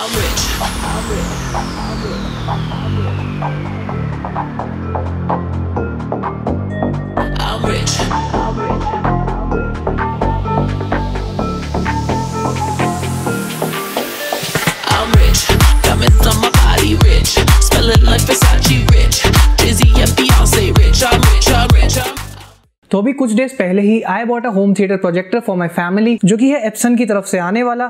I'm rich. I'm rich. I'm rich. I'm rich. I'm rich. I'm rich. Diamonds on my body, rich. Smelling like Versace, rich. Dizzy and Beyonce, rich. I'm rich. I'm rich. तो अभी कुछ days पहले ही I bought a home theatre projector for my family, जो कि है Epson की तरफ से आने वाला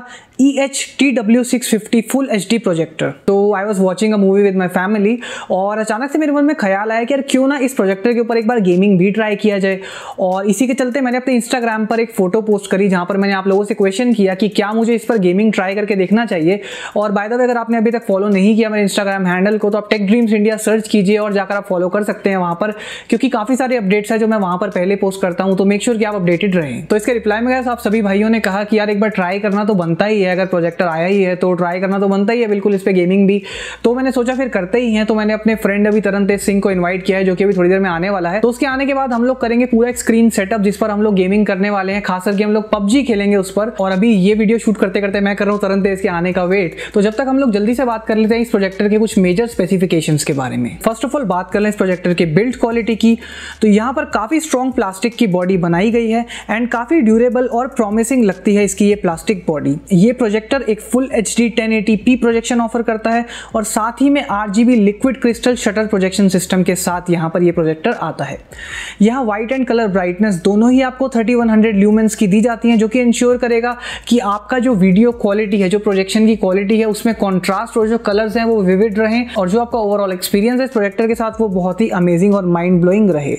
EHTW650 फुल HD प्रोजेक्टर। तो I was watching a movie with my family और अचानक से मेरे मन में ख्याल आया कि यार क्यों ना इस प्रोजेक्टर के ऊपर एक बार गेमिंग भी ट्राई किया जाए। और इसी के चलते मैंने अपने इंस्टाग्राम पर एक फोटो पोस्ट करी जहाँ पर मैंने आप लोगों से क्वेश्चन किया कि क्या मुझे इस पर गेमिंग ट्राई करके देखना चाहिए। और बाय द वे, अगर आपने अभी तक फॉलो नहीं किया मेरे इंस्टाग्राम हैंडल को, तो आप टेक ड्रीम्स इंडिया सर्च कीजिए और जाकर आप फॉलो कर सकते हैं वहाँ पर, क्योंकि काफ़ी सारे अपडेट्स हैं जो मैं वहाँ पर पहले पोस्ट करता हूँ। तो मेक श्योर कि आप अपडेटेड रहें। तो इसके रिप्लाई में गाइस आप सभी भाइयों ने कहा कि यार एक बार ट्राई करना तो बनता ही है, अगर प्रोजेक्टर आया ही है तो ट्राई करना तो बनता ही है बिल्कुल इस पे गेमिंग भी। तो मैंने सोचा फिर करते ही हैं। तो मैंने अपने फ्रेंड अभी तरनतेज सिंह को इन्वाइट किया है, जो कि अभी थोड़ी देर में आने वाला है। तो उसके आने के बाद हम लोग करेंगे पूरा एक स्क्रीन सेटअप जिस पर हम लोग गेमिंग करने वाले हैं। खास करके हम लोग PUBG खेलेंगे उस पर। और अभी ये वीडियो शूट करते करते मैं कर रहा हूँ तरनतेज के आने का वेट। तो जब तक हम लोग जल्दी से बात कर लेते हैं इस प्रोजेक्टर के कुछ मेजर स्पेसिफिकेशंस के बारे में। फर्स्ट ऑफ ऑल बात कर लें इस प्रोजेक्टर के बिल्ड क्वालिटी की। तो यहाँ पर काफी स्ट्रॉन्ग प्लास्टिक की बॉडी बनाई गई है एंड काफी ड्यूरेबल और प्रॉमिसिंग लगती है इसकी ये प्लास्टिक बॉडी। ये प्रोजेक्टर एक full HD 1080p projection offer करता है और साथ ही में RGB liquid crystal shutter projection system के साथ यहाँ पर ये प्रोजेक्टर आता है। यहाँ व्हाइट एंड कलर ब्राइटनेस दोनों ही आपको 3100 ल्यूमेंस की दी जाती हैं, जो कि इंश्योर करेगा कि आपका जो वीडियो क्वालिटी है, जो प्रोजेक्शन की क्वालिटी है, उसमें कॉन्ट्रास्ट और जो कलर्स हैं वो विविड रहें और जो आपका ओवरऑल एक्सपीरियंस है इस प्रोजेक्टर के साथ वो बहुत ही अमेजिंग और माइंड ब्लोइंग रहे।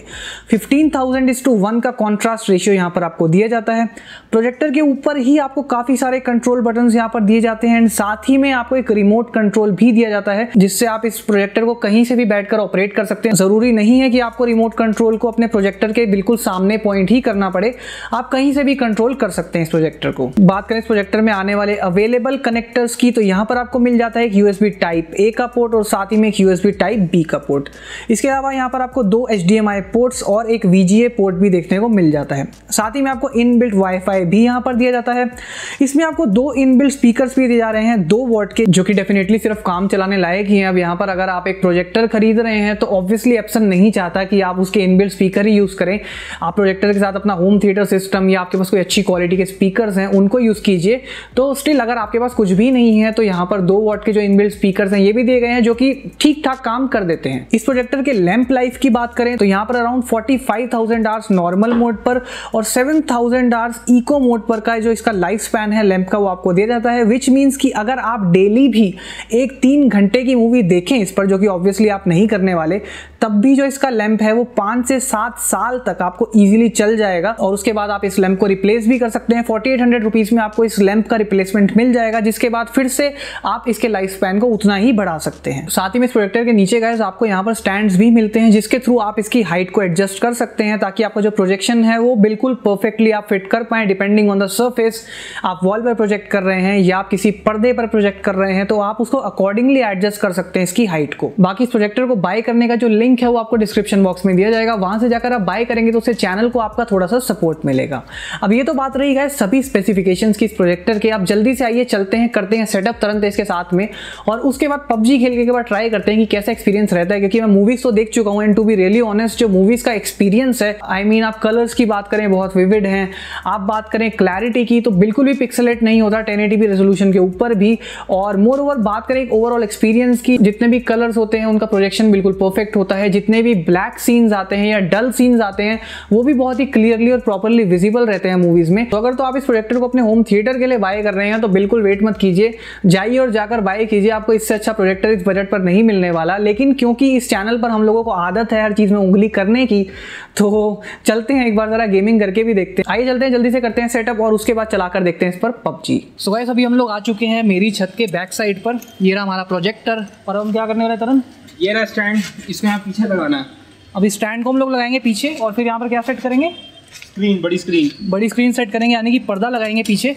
15,000:1 का कॉन्ट्रास्ट रेशियो यहाँ पर आपको दिया जाता है। प्रोजेक्टर के ऊपर ही आपको काफी सारे कंट्रोल बटन्स यहाँ पर दिए जाते हैं एंड साथ ही में आपको एक रिमोट कंट्रोल भी दिया जाता है, जिससे आप इस प्रोजेक्टर को कहीं से भी बैठकर ऑपरेट कर सकते हैं। जरूरी नहीं है कि आपको रिमोट कंट्रोल को अपने प्रोजेक्टर के बिल्कुल सामने पॉइंट ही करना पड़े, आप कहीं से भी कंट्रोल कर सकते हैं इस प्रोजेक्टर को। बात करें इस प्रोजेक्टर में आने वाले अवेलेबल कनेक्टर्स की, तो यहाँ पर आपको मिल जाता है एक USB टाइप A का पोर्ट और साथ ही में एक USB टाइप B का पोर्ट। इसके अलावा यहाँ पर आपको 2 HDMI पोर्ट्स और एक VGA पोर्ट भी देखने को मिल जाता है। साथ ही में आपको इनबिल्ट वाईफाई भी यहाँ पर दिया जाता है। इसमें आपको 2 इनबिल्ट स्पीकर्स भी दिए जा रहे हैं 2 वॉट के, जो कि डेफिनेटली सिर्फ काम चलाने लायक ही हैं। अब यहाँ पर अगर आप एक प्रोजेक्टर खरीद रहे हैं तो ऑब्वियसली एप्सन नहीं चाहता कि आप उसके इनबिल्ट स्पीकर ही यूज करें। आप प्रोजेक्टर के साथ अपना होम थिएटर सिस्टम या आपके पास कोई अच्छी क्वालिटी के स्पीकर्स हैं उनको यूज कीजिए। तो स्टिल अगर आपके पास कुछ भी नहीं है तो यहाँ पर 2 वॉट के जो इनबिल्ट स्पीकर्स हैं ये भी दिए गए हैं, जो कि ठीक ठाक काम कर देते हैं। इस प्रोजेक्टर के लैंप लाइफ की बात करें तो यहाँ पर अराउंड 45,000 आवर्स नॉर्मल मोड पर और 7,000 आवर्स इको मोड पर का जो इसका लाइफ स्पैन है लैंप का वो आपको दिया जाता है। विच मीन्स कि अगर आप डेली भी एक 3 घंटे की मूवी देखें इस पर, जो कि ऑब्वियसली आप नहीं करने वाले, तब भी जो इसका लैंप है वो 5 से 7 साल तक आपको इजीली चल जाएगा। और उसके बाद आप इस लैंप को रिप्लेस भी कर सकते हैं। 4800 रुपीज में आपको इस लैंप का रिप्लेसमेंट मिल जाएगा, जिसके बाद फिर से आप इसके लाइफ स्पैन को उतना ही बढ़ा सकते हैं। साथ ही में इस प्रोजेक्टर के नीचे गाइस आपको यहाँ पर स्टैंड्स भी मिलते हैं, जिसके थ्रू आप इसकी हाइट को एडजस्ट कर सकते हैं ताकि आपका जो प्रोजेक्शन है वो बिल्कुल परफेक्टली आप फिट कर पाए डिपेंडिंग ऑन द सर्फेस। आप वॉल पर प्रोजेक्ट कर रहे हैं या आप किसी पर्दे पर प्रोजेक्ट कर रहे हैं तो आप उसको अकॉर्डिंगली एडजस्ट कर सकते हैं इसकी हाइट को। बाकी इस प्रोजेक्टर को बाय करने का जो लिंक है वो आपको डिस्क्रिप्शन बॉक्स में दिया जाएगा, वहां से जाकर आप बाय करेंगे तो उससे चैनल को आपका थोड़ा सा सपोर्ट मिलेगा। अब ये तो बात रही है सभी स्पेसिफिकेशंस की इस प्रोजेक्टर के। आप जल्दी से आइए चलते हैं, करते हैं सेटअप तुरंत इसके साथ में और उसके बाद PUBG खेलने के बाद ट्राई करते हैं कि कैसा एक्सपीरियंस रहता है, क्योंकि मैं मूवीज तो देख चुका हूं and to be really honest जो मूवीज का एक्सपीरियंस है, आई मीन आप कलर्स की बात करें बहुत विविड हैं, आप बात करें क्लैरिटी की तो बिल्कुल भी पिक्सेलेट नहीं होता 1080p रेजोल्यूशन के ऊपर भी, और मोर ओवर बात करें ओवरऑल एक्सपीरियंस की, जितने भी कलर्स होते हैं उनका प्रोजेक्शन बिल्कुल परफेक्ट होता है। जितने भी ब्लैक सीन्स आते हैं या डल सीन्स आते हैं वो भी बहुत ही क्लियरली और प्रॉपर्ली विजिबल रहते हैं मूवीज में। तो अगर तो आप इस प्रोजेक्टर को अपने होम थिएटर के लिए बाय कर रहे हैं तो बिल्कुल वेट मत कीजिए, जाइए और जाकर बाय कीजिए। आपको इससे अच्छा प्रोजेक्टर इस बजट पर नहीं मिलने वाला। लेकिन क्योंकि इस चैनल पर हम लोगों को आदत है हर चीज में उंगली करने की, तो चलते हैं एक बार जरा गेमिंग करके भी देखते हैं। आइए चलते हैं, जल्दी से करते हैं सेटअप और उसके बाद चलाकर देखते हैं इस पर PUBG। सो गाइस अभी हम लोग आ चुके हैं मेरी छत के बैक साइड पर। ये रहा हमारा प्रोजेक्टर और हम क्या करने वाले तरन, ये रहा स्टैंड, इसको यहाँ पीछे लगाना है। अब इस स्टैंड को हम लोग लगाएंगे पीछे और फिर यहाँ पर क्या सेट करेंगे, स्क्रीन, बड़ी स्क्रीन सेट करेंगे, यानी कि पर्दा लगाएंगे पीछे।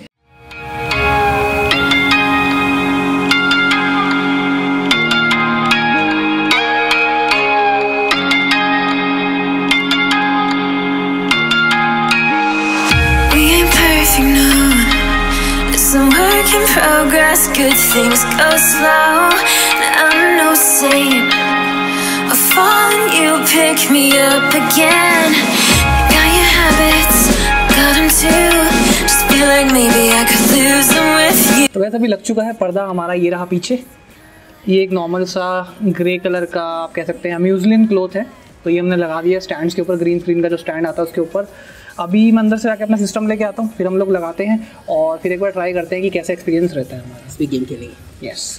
progress. progress, good things go slow. I'm no saint. I fall and you pick me up again. Got your habits, got them too. Just feel like maybe I could lose them with you. तो वैसे भी लग चुका है पर्दा हमारा, ये रहा पीछे। ये एक नॉर्मल सा ग्रे कलर का आप कह सकते हैं म्यूजलिन क्लॉथ है, तो ये हमने लगा दिया स्टैंड्स के ऊपर, ग्रीन स्क्रीन का जो स्टैंड आता है उसके ऊपर। अभी मैं अंदर से जाके अपना सिस्टम लेके आता हूँ, फिर हम लोग लगाते हैं और फिर एक बार ट्राई करते हैं कि कैसा एक्सपीरियंस रहता है हमारा इस गेम खेलेंगे। Yes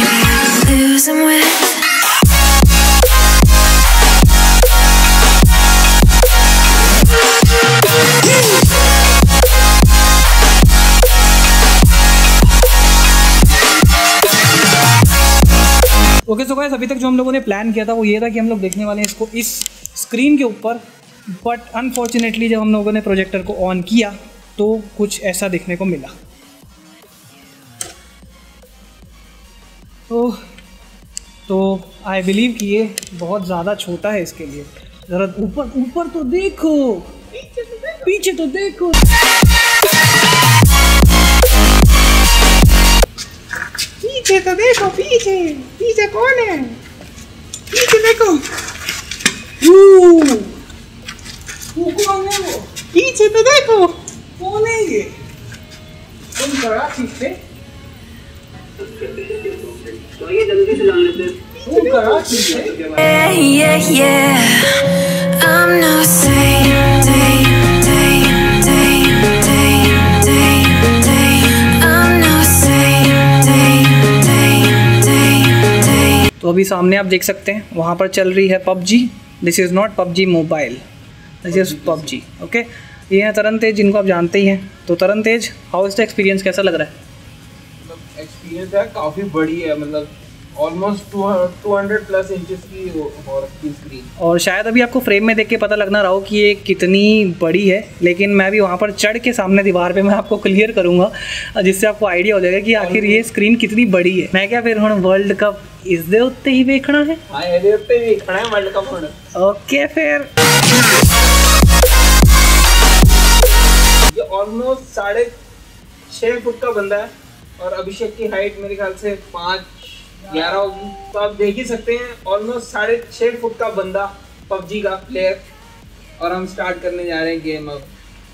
okay. सो गाइस, अभी तक जो हम लोगों ने प्लान किया था वो ये था कि हम लोग देखने वाले हैं इसको इस स्क्रीन के ऊपर, बट अनफॉर्चुनेटली जब हम लोगों ने प्रोजेक्टर को ऑन किया तो कुछ ऐसा देखने को मिला। तो आई बिलीव कि ये बहुत ज़्यादा छोटा है इसके लिए। ज़रा ऊपर ऊपर तो देखो, पीछे तो देखो। पीछे तो देखो, पीछे पीछे कौन है? पीछे देखो, वो कौन है? वो पीछे तो देखो, कौन है ये? तुम कराची से? तो ये जल्दी से जान लेते हैं। तुम कराची से? Yeah. I'm no saint. तो अभी सामने आप देख सकते हैं वहाँ पर चल रही है PUBG. This is not PUBG mobile, this is PUBG. Okay, ये है तरन तेज, जिनको आप जानते ही हैं। तो Taran Tej, how is the experience, कैसा लग रहा है? मतलब एक्सपीरियंस है काफ़ी बड़ी है, मतलब ऑलमोस्ट 200 प्लस इंचेस की स्क्रीन। और शायद अभी आपको फ्रेम में देख के पता लगना रहा हो कि ये कितनी बड़ी है, लेकिन मैं भी वहाँ पर चढ़ के सामने दीवार पे मैं आपको क्लियर करूँगा, जिससे आपको आइडिया हो जाएगा कि आखिर ये स्क्रीन कितनी बड़ी है। मैं क्या फिर हम वर्ल्ड कप इस दे उत्ते ही देखना है? हाँ, ये उत्ते ही देखना है वर्ल्ड कप। ओके, फिर ये ऑलमोस्ट 6.5 फुट का बंदा है और अभिषेक की हाइट मेरे ख्याल से 5'11" होगी। तो आप देख ही सकते हैं ऑलमोस्ट 6.5 फुट का बंदा, पबजी का प्लेयर। और हम स्टार्ट करने जा रहे हैं गेम अब।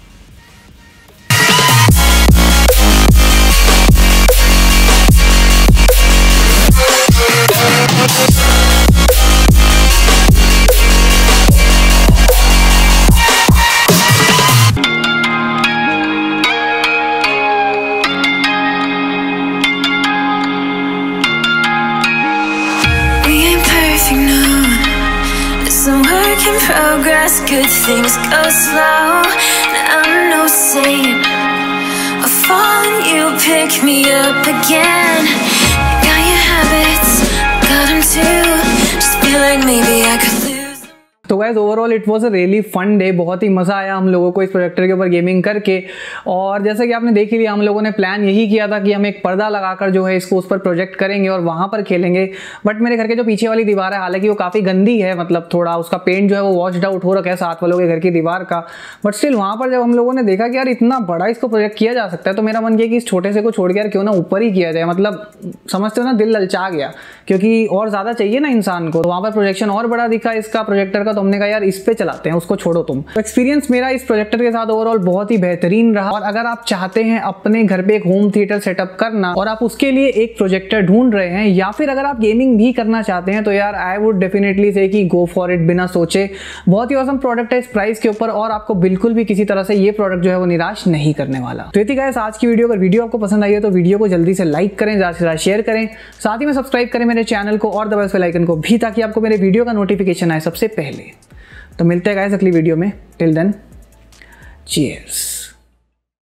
Progress, good things go slow. I'm no saint. I fall and you pick me up again. Got your habits, got them too. Just feel like maybe I could lose. तो guys, overall it was a really fun day. बहुत ही मज़ा आया हम लोगों को इस projector के ऊपर गेमिंग करके। और जैसा कि आपने देख ही लिया, हम लोगों ने प्लान यही किया था कि हम एक पर्दा लगाकर जो है इसको उस पर प्रोजेक्ट करेंगे और वहाँ पर खेलेंगे। बट मेरे घर के जो पीछे वाली दीवार है, हालांकि वो काफ़ी गंदी है, मतलब थोड़ा उसका पेंट जो है वो वॉश्ड आउट हो रखा है साथ वालों के घर की दीवार का। बट स्टिल वहाँ पर जब हम लोगों ने देखा कि यार इतना बड़ा इसको प्रोजेक्ट किया जा सकता है, तो मेरा मन किया कि इस छोटे से को छोड़ के यार क्यों ना ऊपर ही किया जाए। मतलब समझते हो ना, दिल ललचा गया, क्योंकि और ज़्यादा चाहिए ना इंसान को। तो वहाँ पर प्रोजेक्शन और बड़ा दिखा इसका प्रोजेक्टर का, तो हमने कहा यार इस पे चलाते हैं, उसको छोड़ो तुम। तो एक्सपीरियंस मेरा इस प्रोजेक्टर के साथ ओवरऑल बहुत ही बेहतरीन रहा। और अगर आप चाहते हैं अपने घर पे एक होम थिएटर सेटअप करना और आप उसके लिए एक प्रोजेक्टर ढूंढ रहे हैं, या फिर अगर आप गेमिंग भी करना चाहते हैं, तो यार आई वुड डेफिनेटली से कि गो फॉर इट बिना सोचे। बहुत ही ऑसम प्रोडक्ट है इस प्राइस के ऊपर, और आपको बिल्कुल भी किसी तरह से ये प्रोडक्ट जो है वो निराश नहीं करने वाला। तो ये गाइस आज की वीडियो। अगर वीडियो आपको पसंद आई है तो वीडियो को जल्दी से लाइक करें, ज़्यादा से ज़्यादा शेयर करें, साथ ही में सब्सक्राइब करें मेरे चैनल को और दबाएं बेल आइकन को भी, ताकि आपको मेरे वीडियो का नोटिफिकेशन आए सबसे पहले। तो मिलते हैं गाइस अगली वीडियो में। Till then, cheers.